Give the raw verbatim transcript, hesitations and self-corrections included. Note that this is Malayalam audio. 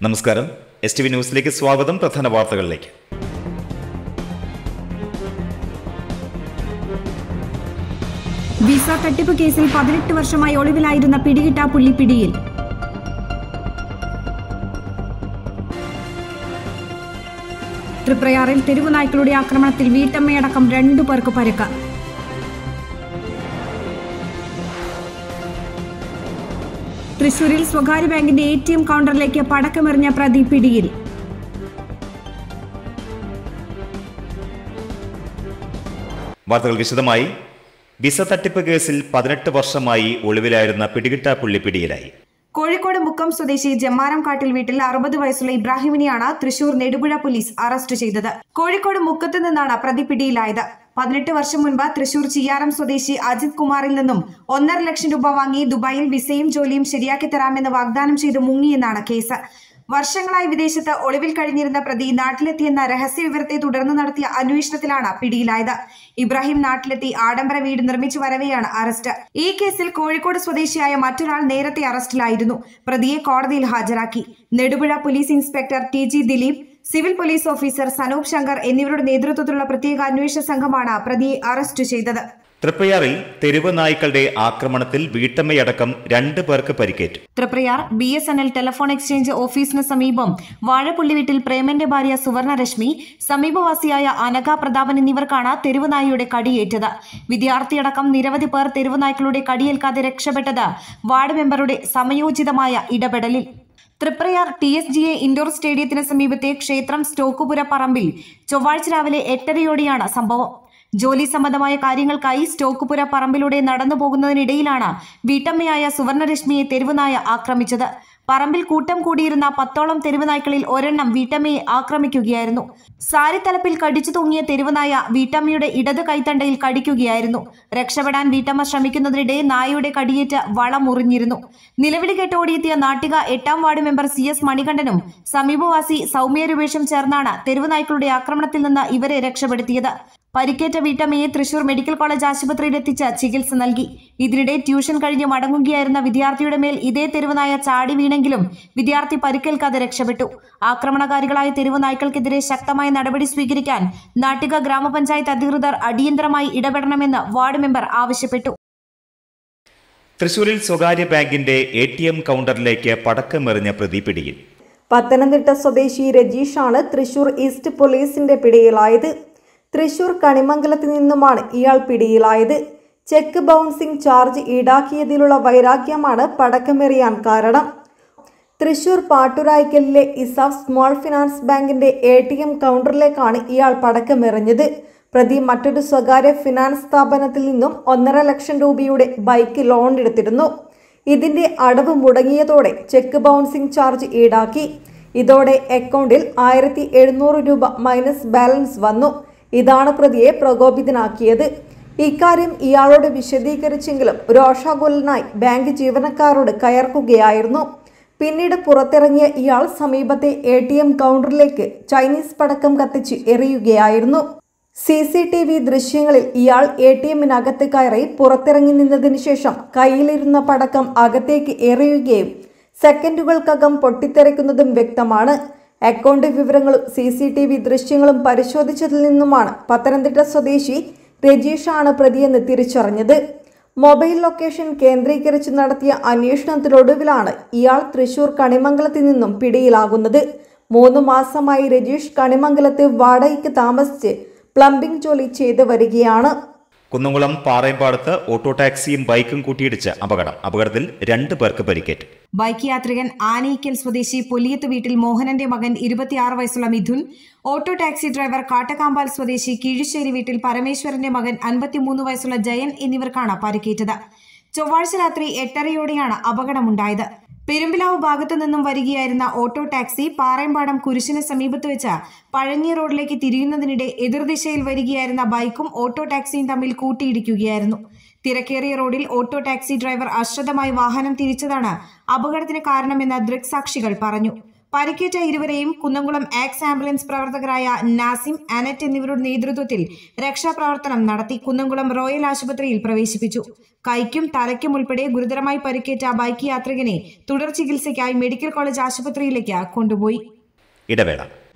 നമസ്കാരം. എസ് ടി വി ന്യൂസിലേക്ക് സ്വാഗതം. പ്രധാന വാർത്തകളിലേക്ക്. വിസ തട്ടിപ്പ് കേസിൽ പതിനെട്ട് വർഷമായി ഒളിവിലായിരുന്ന പിടികിട്ടാപ്പുള്ളി പിടിയിൽ. തൃപ്രയാറിൽ തെരുവുനായ്ക്കളുടെ ആക്രമണത്തിൽ വീട്ടമ്മയടക്കം രണ്ടു പേർക്ക് പരിക്ക്. തൃശൂരിൽ സ്വകാര്യ ബാങ്കിന്റെ എ ടി എം കൗണ്ടറിലേക്ക് പടക്കമെറിഞ്ഞ പ്രതി പിടിയിൽ. വാർത്തകൾ വിശദമായി. വിസ തട്ടിപ്പ് കേസിൽ പതിനെട്ട് വർഷമായി ഒളിവിലായിരുന്ന പിടികിട്ടാപ്പുള്ളി പിടിയിലായി. കോഴിക്കോട് മുക്കം സ്വദേശി ജമ്മാരം കാട്ടിൽ വീട്ടിൽ അറുപത് വയസ്സുള്ള ഇബ്രാഹിമിനെയാണ് തൃശൂർ നെടുപുഴ പോലീസ് അറസ്റ്റ് ചെയ്തത്. കോഴിക്കോട് മുക്കത്ത് നിന്നാണ് പ്രതി പിടിയിലായത്. പതിനെട്ട് വർഷം മുൻപ് തൃശൂർ ചിയ്യാരം സ്വദേശി അജിത് കുമാറിൽ നിന്നും ഒന്നര ലക്ഷം രൂപ വാങ്ങി ദുബായിൽ വിസയും ജോലിയും ശരിയാക്കി തരാമെന്ന് വാഗ്ദാനം ചെയ്ത് മുങ്ങിയെന്നാണ് കേസ്. വർഷങ്ങളായി വിദേശത്ത് ഒളിവിൽ കഴിഞ്ഞിരുന്ന പ്രതി നാട്ടിലെത്തിയെന്ന രഹസ്യ വിവരത്തെ തുടർന്ന് നടത്തിയ അന്വേഷണത്തിലാണ് പിടിയിലായത്. ഇബ്രാഹിം നാട്ടിലെത്തി ആഡംബര വീട് നിർമ്മിച്ചു വരവെയാണ് അറസ്റ്റ്. ഈ കേസിൽ കോഴിക്കോട് സ്വദേശിയായ മറ്റൊരാൾ നേരത്തെ അറസ്റ്റിലായിരുന്നു. പ്രതിയെ കോടതിയിൽ ഹാജരാക്കി. Nedupuzha police inspector T G Dileep, civil police officer Sanoop Shankar എന്നിവരുടെ നേതൃത്വത്തിലുള്ള പ്രത്യേക അന്വേഷണ സംഘമാണ് പ്രതിയെ അറസ്റ്റ് ചെയ്തത്. തൃപ്രയാറിൽ തെരുവ് നായ്ക്കളുടെ ആക്രമണത്തിൽ വീട്ടമ്മയടക്കം രണ്ടു പേർക്ക് പരിക്കേറ്റു. Thriprayar B S N L telephone exchange ഓഫീസിന് സമീപം വാഴപ്പുള്ളി വീട്ടിൽ പ്രേമന്റെ ഭാര്യ സുവർണരശ്മി, സമീപവാസിയായ അനഘ പ്രതാപൻ എന്നിവർക്കാണ് തെരുവുനായയുടെ കടിയേറ്റത്. വിദ്യാർത്ഥിയടക്കം നിരവധി പേർ തെരുവുനായ്ക്കളുടെ കടിയേൽക്കാതെ രക്ഷപ്പെട്ടത് വാർഡ് മെമ്പറുടെ സമയോചിതമായ ഇടപെടലിൽ. Thriprayar T S G A indoor സ്റ്റേഡിയത്തിന് സമീപത്തെ ക്ഷേത്രം സ്റ്റോക്കുപുര പറമ്പിൽ ചൊവ്വാഴ്ച രാവിലെ എട്ടരയോടെയാണ് സംഭവം. ജോലി സംബന്ധമായ കാര്യങ്ങൾക്കായി സ്റ്റോക്കുപുര പറമ്പിലൂടെ നടന്നു പോകുന്നതിനിടയിലാണ് വീട്ടമ്മയായ സുവർണരശ്മിയെ തെരുവുനായ ആക്രമിച്ചത്. പറമ്പിൽ കൂട്ടം കൂടിയിരുന്ന പത്തോളം തെരുവുനായ്ക്കളിൽ ഒരെണ്ണം വീട്ടമ്മയെ ആക്രമിക്കുകയായിരുന്നു. സാരിത്തലപ്പിൽ കടിച്ചു തൂങ്ങിയ തെരുവുനായ വീട്ടമ്മയുടെ ഇടത് കൈത്തണ്ടയിൽ കടിക്കുകയായിരുന്നു. രക്ഷപ്പെടാൻ വീട്ടമ്മ ശ്രമിക്കുന്നതിനിടെ നായയുടെ കടിയേറ്റ് വള മുറിഞ്ഞിരുന്നു. നിലവിളി കേട്ട് ഓടിയെത്തിയ നാട്ടിക എട്ടാം വാർഡ് മെമ്പർ സി എസ് മണികണ്ഠനും സമീപവാസി സൗമ്യ രൂപേഷും ചേർന്നാണ് തെരുവുനായ്ക്കളുടെ ആക്രമണത്തിൽ നിന്ന് ഇവരെ രക്ഷപ്പെടുത്തിയത്. പരിക്കേറ്റ വീട്ടമ്മയെ തൃശൂർ മെഡിക്കൽ കോളേജ് ആശുപത്രിയിൽ എത്തിച്ച് ചികിത്സ നൽകി. ഇതിനിടെ ട്യൂഷൻ കഴിഞ്ഞ് മടങ്ങുകയായിരുന്ന വിദ്യാർത്ഥിയുടെ മേൽ ഇതേ തെരുവുനായ ചാടി വീണെങ്കിലും വിദ്യാർത്ഥി പരിക്കേൽക്കാതെ രക്ഷപ്പെട്ടു. ആക്രമണകാരികളായ തെരുവുനായ്ക്കൾക്കെതിരെ ശക്തമായ നടപടി സ്വീകരിക്കാൻ നാട്ടിക ഗ്രാമപഞ്ചായത്ത് അധികൃതർ അടിയന്തരമായി ഇടപെടണമെന്ന് വാർഡ് മെമ്പർ ആവശ്യപ്പെട്ടു. തൃശൂരിൽ സ്വകാര്യ ബാങ്കിന്റെ എ ടി എം കൗണ്ടറിലേക്ക് പടക്കമെറിഞ്ഞ പ്രതി പിടിയിൽ. പത്തനംതിട്ട സ്വദേശി രജീഷാണ് തൃശൂർ ഈസ്റ്റ് പോലീസിന്റെ പിടിയിലായത്. തൃശൂർ കണിമംഗലത്ത് നിന്നുമാണ് ഇയാൾ പിടിയിലായത്. ചെക്ക് ബൗൺസിംഗ് ചാർജ് ഈടാക്കിയതിലുള്ള വൈരാഗ്യമാണ് പടക്കമെറിയാൻ കാരണം. തൃശൂർ പാട്ടുരായ്ക്കലിലെ ഇസാഫ് സ്മോൾ ഫിനാൻസ് ബാങ്കിന്റെ എ ടി എം കൗണ്ടറിലേക്കാണ് ഇയാൾ പടക്കമെറിഞ്ഞത്. പ്രതി മറ്റൊരു സ്വകാര്യ ഫിനാൻസ് സ്ഥാപനത്തിൽ നിന്നും ഒന്നര ലക്ഷം രൂപയുടെ ബൈക്ക് ലോൺ എടുത്തിരുന്നു. ഇതിന്റെ അടവ് മുടങ്ങിയതോടെ ചെക്ക് ബൗൺസിംഗ് ചാർജ് ഈടാക്കി. ഇതോടെ അക്കൗണ്ടിൽ ആയിരത്തി എഴുന്നൂറ് രൂപ മൈനസ് ബാലൻസ് വന്നു. ഇതാണ് പ്രതിയെ പ്രകോപിതനാക്കിയത്. ഇക്കാര്യം ഇയാളോട് വിശദീകരിച്ചെങ്കിലും രോഷാകുലനായി ബാങ്ക് ജീവനക്കാരോട് കയർക്കുകയായിരുന്നു. പിന്നീട് പുറത്തിറങ്ങിയ ഇയാൾ സമീപത്തെ എ ടി എം കൗണ്ടറിലേക്ക് ചൈനീസ് പടക്കം കത്തിച്ച് എറിയുകയായിരുന്നു. സി സി ടി വി ദൃശ്യങ്ങളിൽ ഇയാൾ എ ടി എമ്മിനകത്ത് കയറി പുറത്തിറങ്ങി നിന്നതിനു ശേഷം കയ്യിലിരുന്ന പടക്കം അകത്തേക്ക് എറിയുകയും സെക്കൻഡുകൾക്കകം പൊട്ടിത്തെറിക്കുന്നതും വ്യക്തമാണ്. അക്കൗണ്ട് വിവരങ്ങളും സി സി ടി വി ദൃശ്യങ്ങളും പരിശോധിച്ചതിൽ നിന്നുമാണ് പത്തനംതിട്ട സ്വദേശി രജീഷാണ് പ്രതിയെന്ന് തിരിച്ചറിഞ്ഞത്. മൊബൈൽ ലൊക്കേഷൻ കേന്ദ്രീകരിച്ച് നടത്തിയ അന്വേഷണത്തിനൊടുവിലാണ് ഇയാൾ തൃശൂർ കണിമംഗലത്ത് നിന്നും പിടിയിലാകുന്നത്. മൂന്ന് മാസമായി രജീഷ് കണിമംഗലത്ത് വാടകയ്ക്ക് താമസിച്ച് പ്ലംബിംഗ് ജോലി ചെയ്തു വരികയാണ്. കുന്നംകുളം പാറയമ്പാടത്ത് ഓട്ടോ ടാക്സിയും ബൈക്കും കൂട്ടിയിടിച്ച് അപകടം. അപകടത്തിൽ രണ്ടു പേർക്ക് പരിക്കേറ്റു. ബൈക്ക് യാത്രികൻ ആനയിക്കൽ സ്വദേശി പൊലിയത്ത് വീട്ടിൽ മോഹനന്റെ മകൻ ഇരുപത്തിയാറ് വയസ്സുള്ള Mithun, auto taxi driver Kattakkampal സ്വദേശി കീഴുശ്ശേരി വീട്ടിൽ പരമേശ്വരന്റെ മകൻ അൻപത്തിമൂന്ന് വയസ്സുള്ള ജയൻ എന്നിവർക്കാണ് പരിക്കേറ്റത്. ചൊവ്വാഴ്ച രാത്രി എട്ടരയോടെയാണ് അപകടമുണ്ടായത്. പെരുമ്പിലാവ് ഭാഗത്തു നിന്നും വരികയായിരുന്ന ഓട്ടോ ടാക്സി പാറയമ്പാടം കുരിശിന് സമീപത്ത് വെച്ച് പഴഞ്ഞി റോഡിലേക്ക് തിരിയുന്നതിനിടെ എതിർദിശയിൽ വരികയായിരുന്ന ബൈക്കും ഓട്ടോ ടാക്സിയും തമ്മിൽ കൂട്ടിയിടിക്കുകയായിരുന്നു. തിരക്കേറിയ റോഡിൽ ഓട്ടോ ടാക്സി ഡ്രൈവർ അശ്രദ്ധമായി വാഹനം തിരിച്ചതാണ് അപകടത്തിന് കാരണമെന്ന് ദൃക്സാക്ഷികൾ പറഞ്ഞു. പരിക്കേറ്റ ഇരുവരെയും കുന്നംകുളം ആക്സ് ആംബുലൻസ് പ്രവർത്തകരായ നാസിം, അനറ്റ് എന്നിവരുടെ നേതൃത്വത്തിൽ രക്ഷാപ്രവർത്തനം നടത്തി കുന്നംകുളം റോയൽ ആശുപത്രിയിൽ പ്രവേശിപ്പിച്ചു. കൈക്കും തലയ്ക്കും ഉൾപ്പെടെ ഗുരുതരമായി പരിക്കേറ്റ ബൈക്ക് യാത്രികനെ തുടർ ചികിത്സയ്ക്കായി മെഡിക്കൽ കോളേജ് ആശുപത്രിയിലേക്ക് കൊണ്ടുപോയി. ഇടവേള.